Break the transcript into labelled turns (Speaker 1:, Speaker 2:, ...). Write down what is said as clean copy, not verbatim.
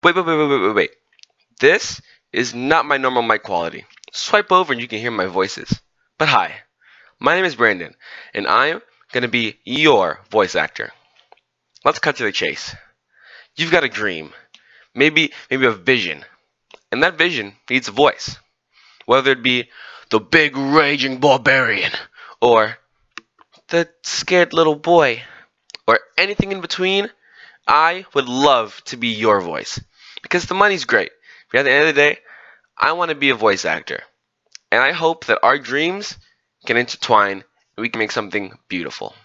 Speaker 1: Wait. This is not my normal mic quality. Swipe over and you can hear my voices. But hi, my name is Brandon, and I'm gonna be your voice actor. Let's cut to the chase. You've got a dream, maybe a vision, and that vision needs a voice. Whether it be the big raging barbarian, or the scared little boy, or anything in between, I would love to be your voice. Because the money's great. But at the end of the day, I want to be a voice actor. And I hope that our dreams can intertwine and we can make something beautiful.